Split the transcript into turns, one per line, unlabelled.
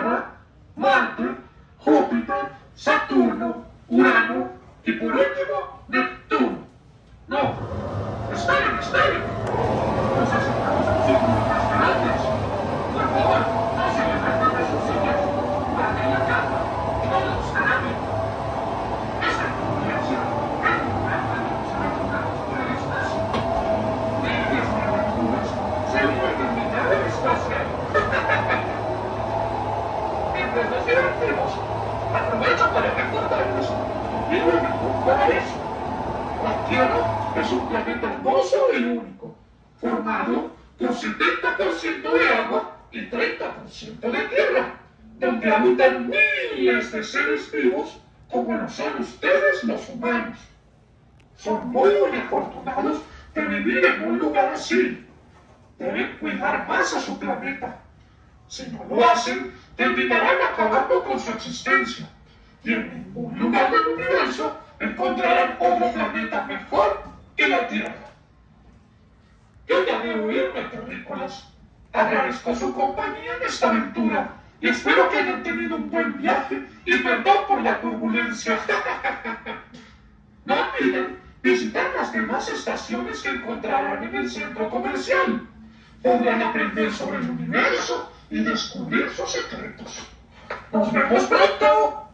Tierra, Marte, Júpiter, Saturno, Urano y por último, Neptuno. No, esperen. Nos acercamos a un círculo de asteroides. Por favor, no se levanten de sus sillas. Guarden la calma. Todos estarán bien. Esta turbulencia es un gran los aventureros por el espacio. Miles de aventuras se viven en mitad del espacio. Mientras nos divertimos, aprovecho para recordarles que no hay ningún paraíso. La Tierra es un planeta hermoso y único, formado por 70% de agua y 30% de tierra, donde habitan miles de seres vivos como lo son ustedes los humanos. Son muy afortunados de vivir en un lugar así. Deben cuidar más a su planeta. Si no lo hacen, terminarán acabando con su existencia. Y en ningún lugar del universo encontrarán otro planeta mejor que la Tierra. Yo ya debo irme, terrícolas. Agradezco su compañía en esta aventura y espero que hayan tenido un buen viaje y perdón por la turbulencia. No olviden visitar las demás estaciones que encontrarán en el centro comercial. Podrán aprender sobre el universo y descubrir sus secretos. ¡Nos vemos pronto!